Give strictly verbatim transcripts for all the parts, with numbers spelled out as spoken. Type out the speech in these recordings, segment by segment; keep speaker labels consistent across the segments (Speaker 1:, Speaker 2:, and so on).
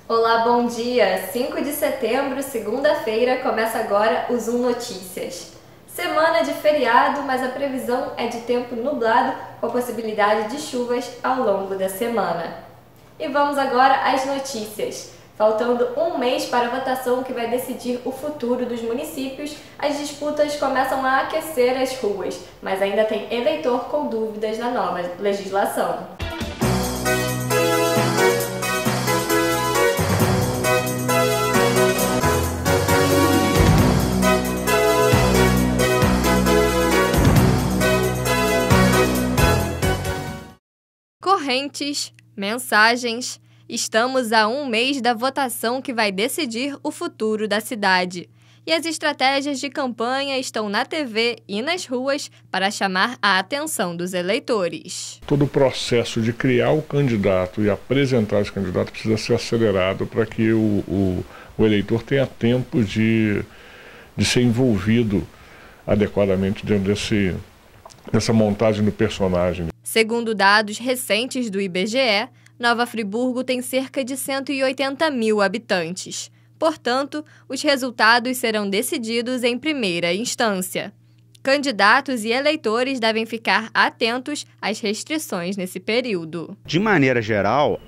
Speaker 1: Olá, bom dia! cinco de setembro, segunda-feira, começa agora o Zoom Notícias. Semana de feriado, mas a previsão é de tempo nublado com a possibilidade de chuvas ao longo da semana. E vamos agora às notícias. Faltando um mês para a votação que vai decidir o futuro dos municípios, as disputas começam a aquecer as ruas, mas ainda tem eleitor com dúvidas na nova legislação. Correntes, mensagens. Estamos a um mês da votação que vai decidir o futuro da cidade. E as estratégias de campanha estão na T V e nas ruas para chamar a atenção dos eleitores.
Speaker 2: Todo o processo de criar o candidato e apresentar esse candidato precisa ser acelerado para que o, o, o eleitor tenha tempo de, de ser envolvido adequadamente dentro desse, dessa montagem do personagem.
Speaker 1: Segundo dados recentes do I B G E, Nova Friburgo tem cerca de cento e oitenta mil habitantes. Portanto, os resultados serão decididos em primeira instância. Candidatos e eleitores devem ficar atentos às restrições nesse período.
Speaker 3: De maneira geral,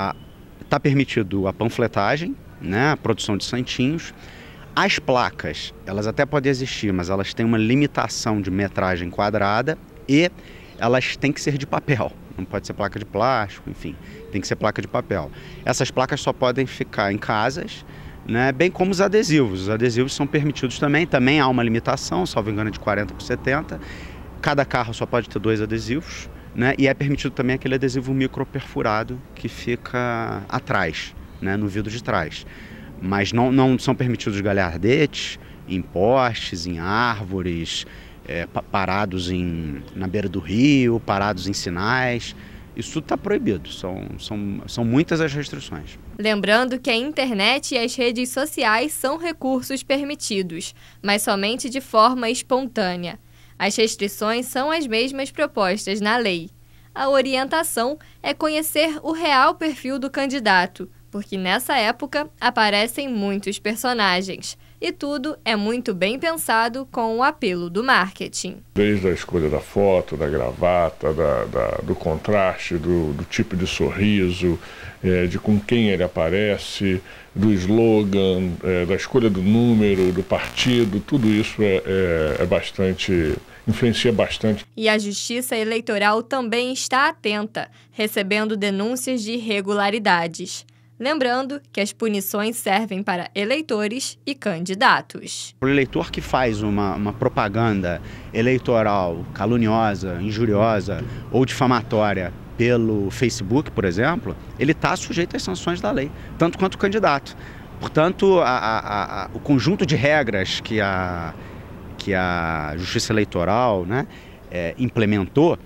Speaker 3: está permitido a panfletagem, né, a produção de santinhos. As placas, elas até podem existir, mas elas têm uma limitação de metragem quadrada e elas têm que ser de papel. Não pode ser placa de plástico, enfim, tem que ser placa de papel. Essas placas só podem ficar em casas, né, bem como os adesivos. Os adesivos são permitidos também, também há uma limitação, salvo engano, de quarenta por setenta. Cada carro só pode ter dois adesivos, né, e é permitido também aquele adesivo microperfurado que fica atrás, né, no vidro de trás. Mas não, não são permitidos galhardetes em postes, em árvores, É, parados em, na beira do rio, parados em sinais. Isso tudo está proibido, são, são, são muitas as restrições.
Speaker 1: Lembrando que a internet e as redes sociais são recursos permitidos, mas somente de forma espontânea. As restrições são as mesmas propostas na lei. A orientação é conhecer o real perfil do candidato, porque nessa época aparecem muitos personagens. E tudo é muito bem pensado com o apelo do marketing.
Speaker 2: Desde a escolha da foto, da gravata, da, da, do contraste, do, do tipo de sorriso, é, de com quem ele aparece, do slogan, é, da escolha do número, do partido, tudo isso é, é, é bastante, influencia bastante.
Speaker 1: E a Justiça Eleitoral também está atenta, recebendo denúncias de irregularidades. Lembrando que as punições servem para eleitores e candidatos.
Speaker 3: O eleitor que faz uma, uma propaganda eleitoral caluniosa, injuriosa ou difamatória pelo Facebook, por exemplo, ele está sujeito às sanções da lei, tanto quanto o candidato. Portanto, a, a, a, o conjunto de regras que a, que a Justiça Eleitoral, né, é, implementou,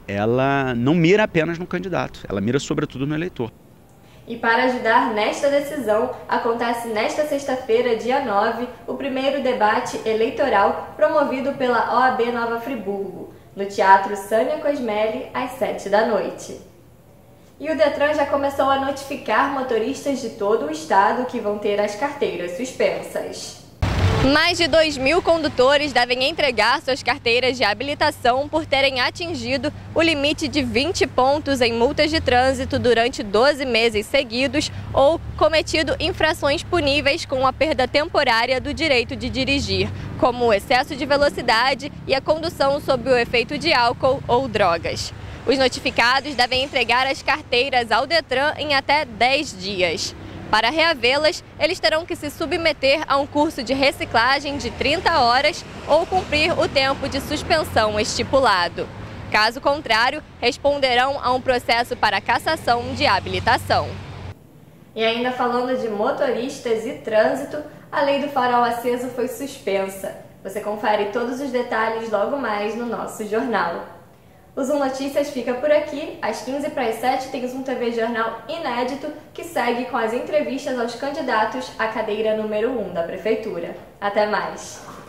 Speaker 3: ela não mira apenas no candidato, ela mira sobretudo no eleitor.
Speaker 1: E para ajudar nesta decisão, acontece nesta sexta-feira, dia nove, o primeiro debate eleitoral promovido pela O A B Nova Friburgo, no Teatro Sânia Cosmeli, às sete da noite. E o Detran já começou a notificar motoristas de todo o estado que vão ter as carteiras suspensas. Mais de dois mil condutores devem entregar suas carteiras de habilitação por terem atingido o limite de vinte pontos em multas de trânsito durante doze meses seguidos ou cometido infrações puníveis com a perda temporária do direito de dirigir, como o excesso de velocidade e a condução sob o efeito de álcool ou drogas. Os notificados devem entregar as carteiras ao Detran em até dez dias. Para reavê-las, eles terão que se submeter a um curso de reciclagem de trinta horas ou cumprir o tempo de suspensão estipulado. Caso contrário, responderão a um processo para cassação de habilitação. E ainda falando de motoristas e trânsito, a lei do farol aceso foi suspensa. Você confere todos os detalhes logo mais no nosso jornal. O Zoom Notícias fica por aqui. Às quinze para as sete tem o Zoom T V Jornal inédito que segue com as entrevistas aos candidatos à cadeira número um da Prefeitura. Até mais!